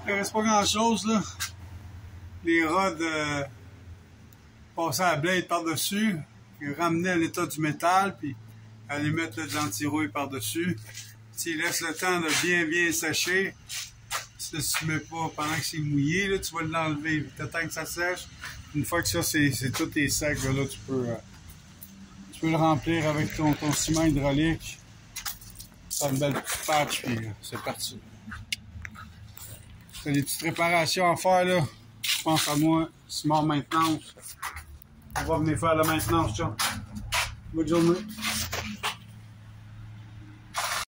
Il ne reste pas grand-chose, là. Les rods passaient à la blade par-dessus, ils ramenaient à l'état du métal, puis allaient mettre de l'anti-rouille par-dessus. Tu laisses le temps de bien sécher. Si tu ne mets pas pendant que c'est mouillé, là, tu vas l'enlever. Tu attends que ça sèche. Une fois que ça, tout est sec, là, tu peux le remplir avec ton ciment hydraulique. Faire une belle petite patch, puis c'est parti. C'est des petites réparations à faire, là. Je pense à moi, Simon Maintenance. On va venir faire la maintenance, tiens. Bonne journée.